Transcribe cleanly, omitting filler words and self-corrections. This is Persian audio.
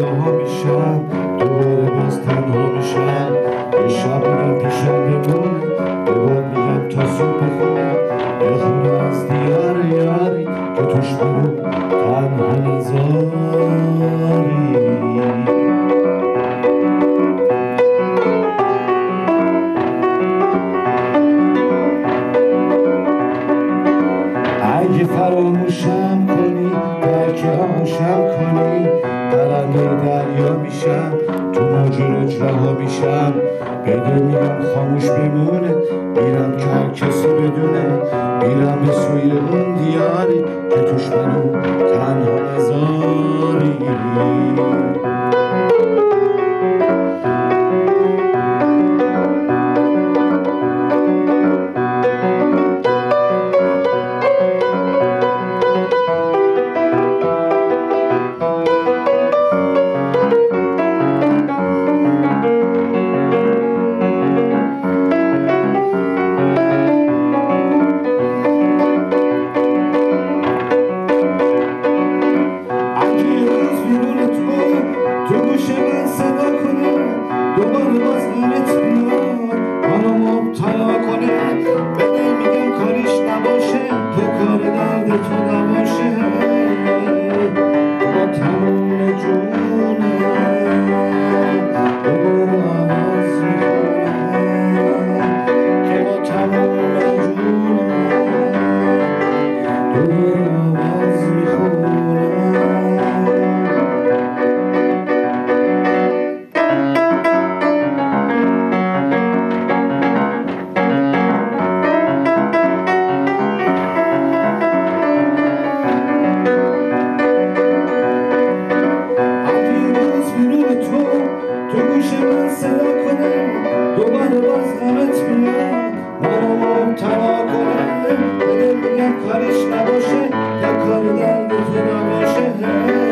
ها میشم، دوباره باز تنها میشم. یه شب میگم پیشم بمونه، یه بار میگم تا صبح بخونه، یه خونه از دیار یاری که توش منو تنها نذاری. اگه فراموشم کنی، درک آغوشم کنی، پرنده دریا میشم، تو موج رج رها میشم. بده میگم خاموش بمونه، میرم که هر کسی بدونه، میرم به سوی اون دیاری که توش منو تنها نذاری. دوباره باز غمت بیاد، منو مبتلا کنه، بده میگم کاریش نباشه، که کار درد تو نباشه. با تموم جونه دوباره عوض میکنه، که با تموم جونه دوباره عوض میکنه. تو گوش من صدا کنه، دوباره باز غمت بیاد، منو مبتلا کنه، بده میگم کاریش نباشه، که کار درد تو نباشه.